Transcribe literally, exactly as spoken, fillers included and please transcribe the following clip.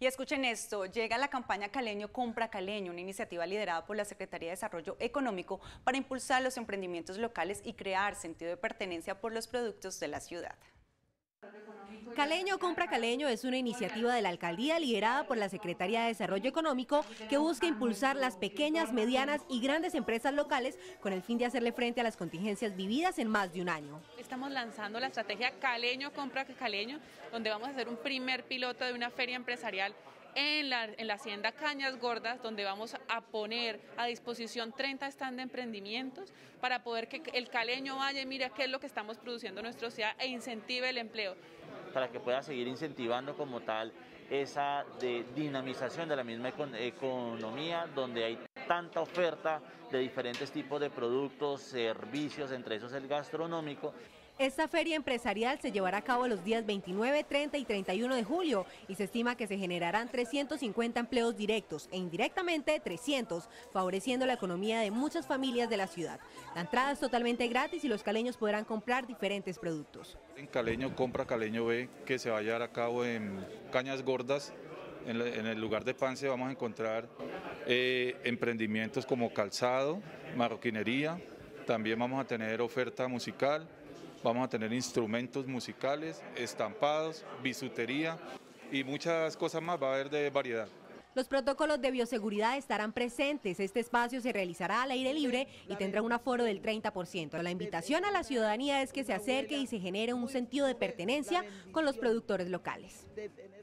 Y escuchen esto, llega la campaña Caleño Compra Caleño, una iniciativa liderada por la Secretaría de Desarrollo Económico para impulsar los emprendimientos locales y crear sentido de pertenencia por los productos de la ciudad. Caleño Compra Caleño es una iniciativa de la alcaldía liderada por la Secretaría de Desarrollo Económico que busca impulsar las pequeñas, medianas y grandes empresas locales con el fin de hacerle frente a las contingencias vividas en más de un año. Estamos lanzando la estrategia Caleño Compra Caleño, donde vamos a hacer un primer piloto de una feria empresarial en la, en la hacienda Cañas Gordas, donde vamos a poner a disposición treinta stand de emprendimientos para poder que el caleño vaya y mire qué es lo que estamos produciendo en nuestra ciudad e incentive el empleo. Para que pueda seguir incentivando como tal esa de dinamización de la misma econ economía, donde hay tanta oferta de diferentes tipos de productos, servicios, entre esos el gastronómico. Esta feria empresarial se llevará a cabo los días veintinueve, treinta y treinta y uno de julio y se estima que se generarán trescientos cincuenta empleos directos e indirectamente trescientos, favoreciendo la economía de muchas familias de la ciudad. La entrada es totalmente gratis y los caleños podrán comprar diferentes productos. En Caleño Compra Caleño B, que se va a llevar a cabo en Cañas Gordas, en el lugar de Pance vamos a encontrar eh, emprendimientos como calzado, marroquinería, también vamos a tener oferta musical. Vamos a tener instrumentos musicales, estampados, bisutería y muchas cosas más, va a haber de variedad. Los protocolos de bioseguridad estarán presentes. Este espacio se realizará al aire libre y tendrá un aforo del treinta por ciento. La invitación a la ciudadanía es que se acerque y se genere un sentido de pertenencia con los productores locales.